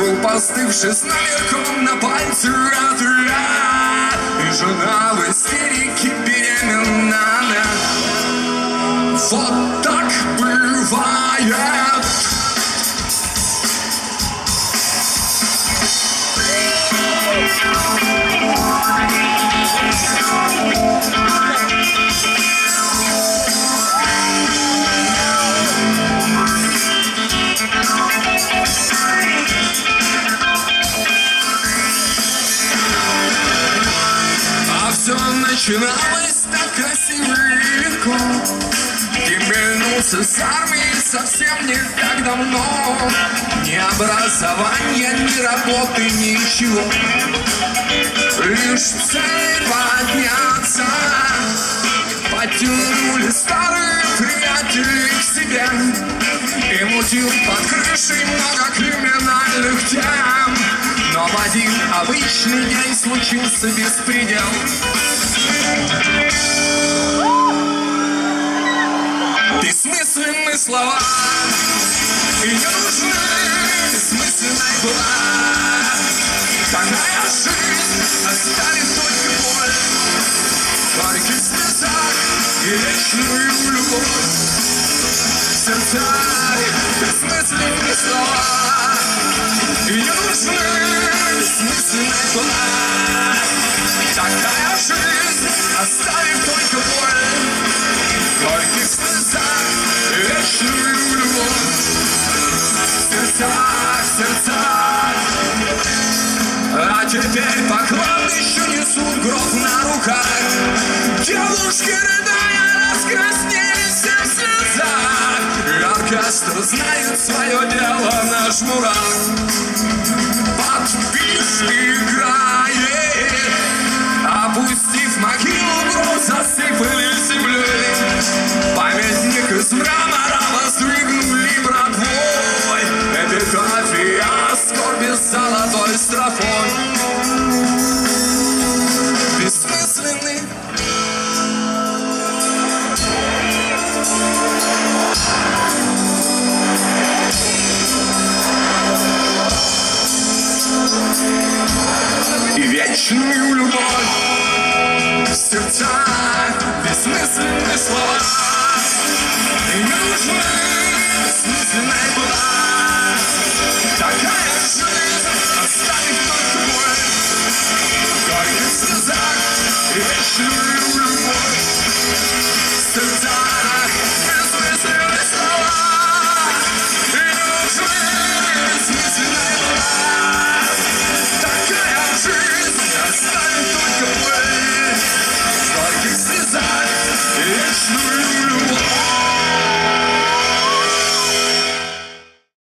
Труп остывший с намеком на пальцы отряд. И жена в истерике беременна. Вот так бывает. А все начиналось так красиво и легко. Ты вернулся с армии совсем не так давно. Ни образования, ни работы, ничего. Лишь цель подняться. Потянули старые приятели к себе. И мутил под крышей много криминальных тем. Но в один обычный день случился беспредел. Бессмысленные слова и не нужны бессмысленной была. Такая жизнь оставит только боль, горький слезах и вечную любовь. Сердца бессмысленные слова и не нужны бессмысленной была. Такая жизнь оставит только боль, горьких слезах и вечную любовь. В сердцах. А теперь по кладбищу несут гроб на руках. Девушки, рыдая, раскраснелись все в слезах. И оркестр знает свое дело на шнурах. Подпись играет. Опустив могилу, гроб засыпали землей. Памятник из мрамора воздвигнули братвой. Эпитафия скорби с золотой строфой. Бессмысленный. И вечную любовь в сердцах, бессмысленные слова. И не нужны бессмысленная была. Такая жизнь оставит только боль, в горьких слезах и вечную любовь.